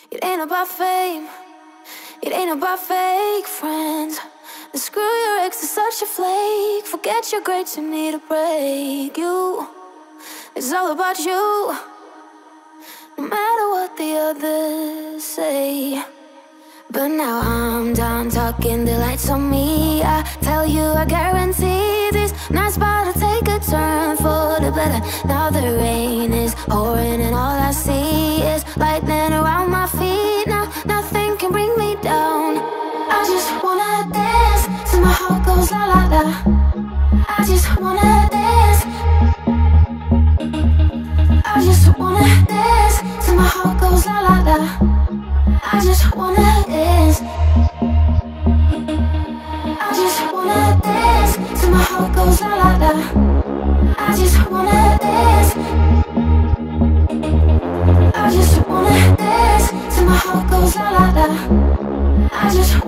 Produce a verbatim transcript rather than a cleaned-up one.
It ain't about fame, it ain't about fake friends. And screw your ex, is such a flake. Forget your grades, you need a break. You, it's all about you, no matter what the others say. But now I'm done talking, the lights on me. I tell you, I guarantee this night's about to take a turn for the better. Now the rain is pouring and all I see is lightning around my feet. Now nothing can bring me down. I just wanna dance till my heart goes la la la. I just wanna dance. I just wanna dance till my heart goes la la la. I just wanna dance. I just wanna dance till my heart goes la la la. I just wanna dance. I just wanna dance till my heart goes la la la. I just